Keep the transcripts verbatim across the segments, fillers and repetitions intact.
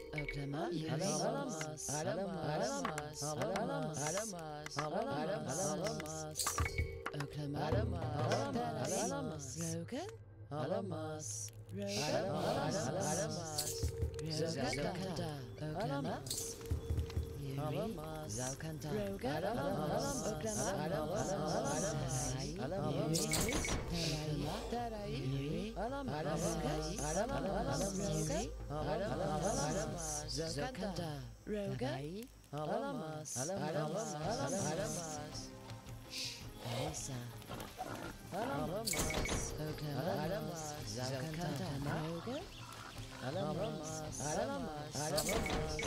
Ökleme, alamaz, alamaz, alamaz, alamaz, alamaz, alamaz, ökleme, alamaz, alamaz, Rogan, alamaz, Rogan, alamaz, Zalkanta, öklemez, alamaz, Zalkanta, Rogan, alamaz, ökleme, alamaz, alamaz, Taray, alamaz, alamaz, alamaz, Zalkanta, Rogan, alamaz, alamaz, alamaz, Aysa, alamaz, ökleme, alamaz, Zalkanta, Rogan, alamaz, alamaz, alamaz,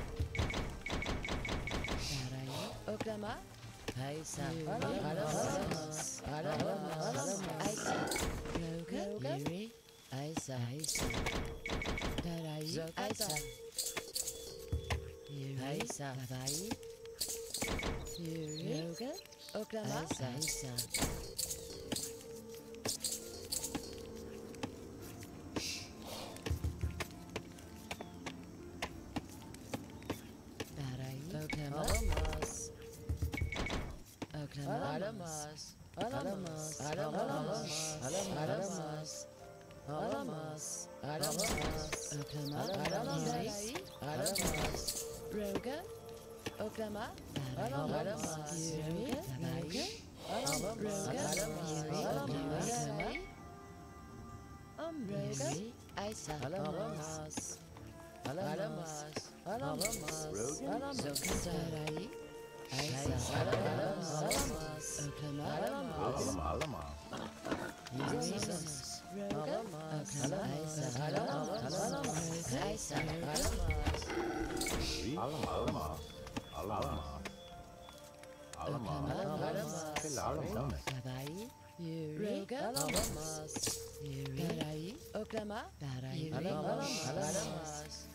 Taray, ökleme, Aysa, alamaz, alamaz, Aysa, Rogan, Yuri, Aysa, Aysa, Taray, Aysa, Yuri, Aysa, Taray, Yuri, Rogan, ökleme, Aysa, Aysa, Taray, ökleme, alamaz, ökleme, alamaz, alamaz, alamaz, alamaz, alamaz, alamaz, ökleme, alamaz, alamaz, Rogan, ökleme, alamaz, Yuri, Rogan, alamaz, Rogan, Rogan, Aysa, alamaz, alamaz, alamaz, alamaz, Taray, Aysa, alamaz, alamaz, ökleme, alamaz, Alamaz. Jesus, Rogan, ökleme, Aysa, alamaz, alamaz, Aysa, alamaz, Alamaz. Alamaz. Alamaz. Alamaz. Taray, Yuri, Rogan, alamaz, Yuri, Taray, ökleme, Taray, alamaz, alamaz,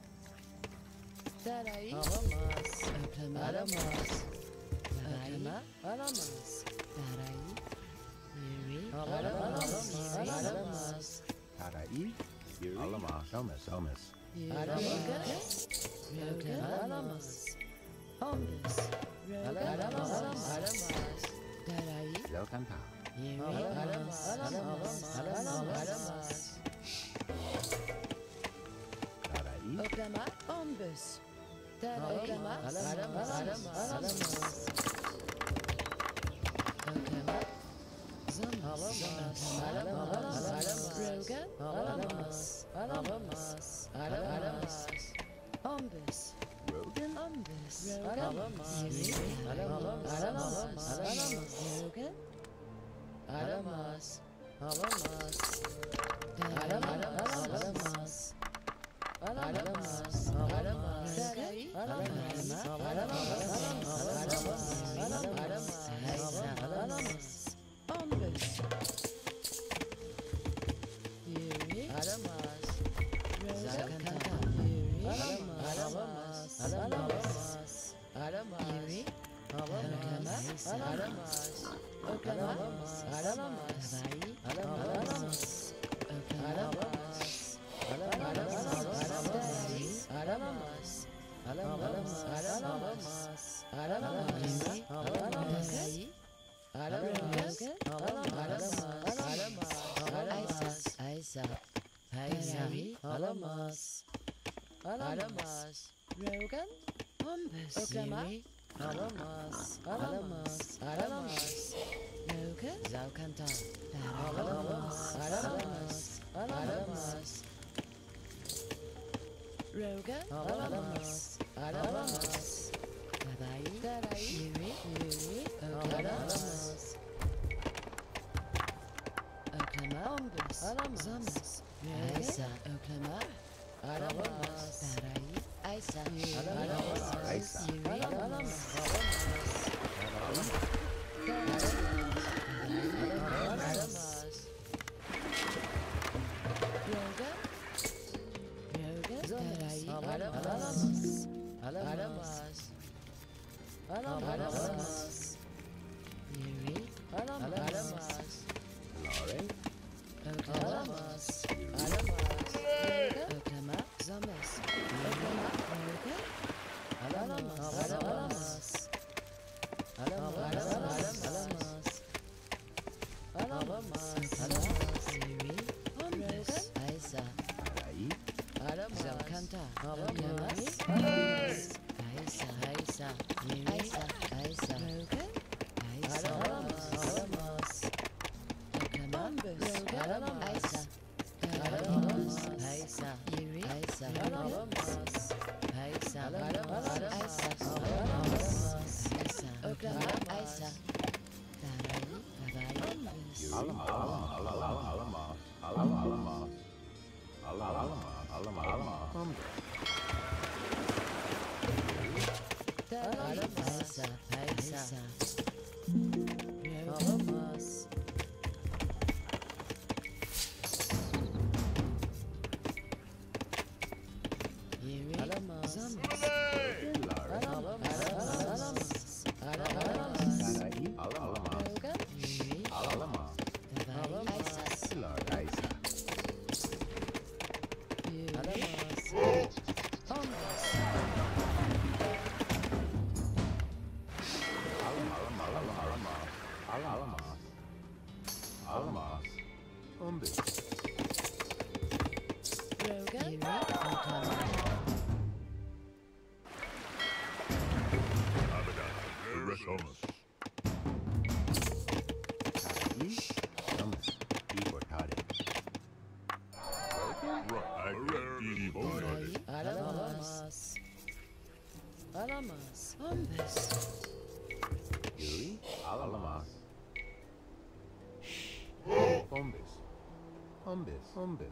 Taray, alamaz, ökleme, alamaz, ökleme, alamaz, Taray, Yuri, alamaz, Yuri, alamaz, Taray. Yuri. Alamaz. Alamaz. Alamaz. alamaz, Rogan, alamaz, Ombus, Rogan, alamaz, alamaz, Taray, Zalkanta. Yuri, alamaz, alamaz, alamaz, Taray. ökleme, Ombus, Taray, ökleme, alamaz, alamaz, ökleme, Alamaz, alamaz, alamaz, Rogan, alamaz, alamaz, alamaz, Ombus, Rogan. Ombus, alamaz, alamaz, alamaz, alamaz, Rogan, alamaz, alamaz, alamaz, alamaz, alamaz, alamaz, Taray, alamaz, alamaz, alamaz, alamaz, alamaz, Ombus, Yuri, alamaz, Zalkanta, Yuri, alamaz, alamaz, alamaz, Yuri, alamaz, alamaz, alamaz, alamaz, alamaz, alamaz, alamaz, alamaz, alamaz, alamaz, alamaz, alamaz, alamaz, alamaz, alamaz, Aysa, Aysa, alamaz, alamaz, Rogan, Ombus, ökleme, alamaz, alamaz, alamaz, Rogan, Zalkanta, alamaz, alamaz, alamaz, Rogan, alamaz, alamaz, Taray, Taray, Yuri, Yuri, alamaz, ökleme, Ombus, alamaz, Aysa, ökleme, alamaz, Taray, Aysa, alamaz, Aysa. Yuri, alamaz, alamaz, alamaz, Rogan, Rogan, Taray, alamaz, alamaz, alamaz, Yuri, alamaz, Lauren. ökleme, alamaz, alamaz, Rogan, ökleme, zamaz, ökleme, Zokanta, Yamas, Aisa, Aisa, Aisa, Aisa, Rogan, Aisa, Alamos, Okamambus, Aisa, Alamos, Aisa, Yuri, Aisa, Alamos, Aisa, Alamos, Aisa, Alamos, Aisa, Okama, Aisa, Tarai, Tarai, Alamos, Alamos, Alamos, Alamos, Alamos, Aisa, Aisa, Alamos. Yuri, Alamos, Alamos, Alamas, Ombus, Yuri, Alamas, Ombus, Ombus, Ombus.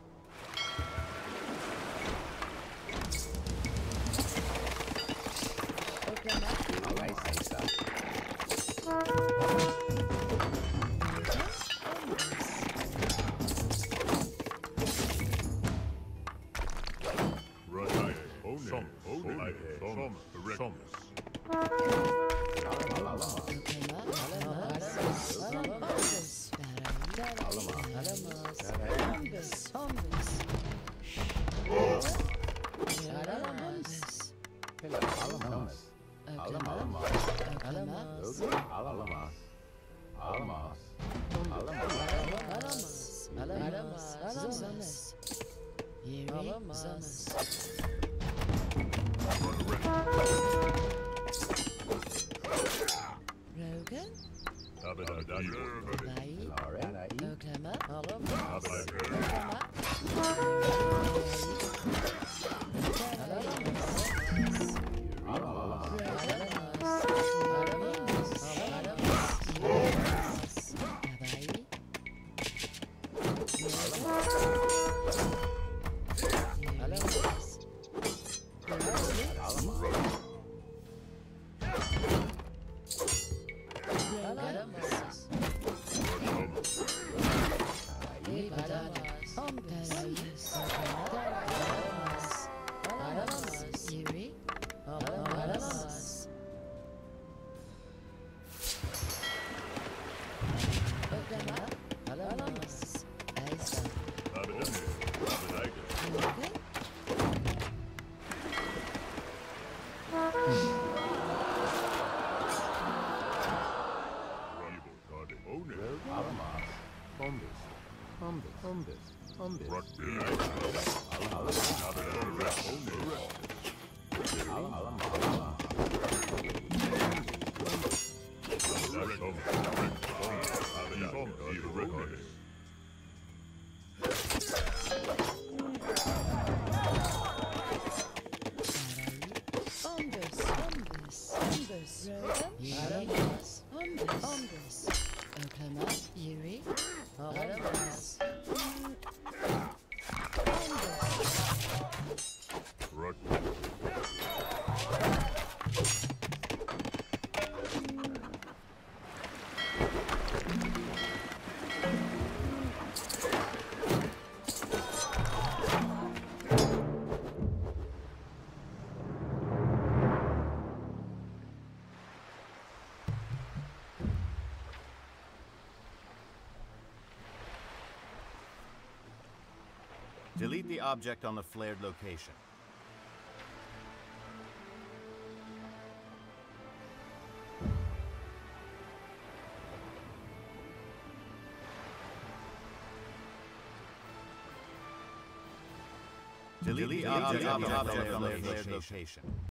Delete the object on the flared location. Delete the object on the flared location.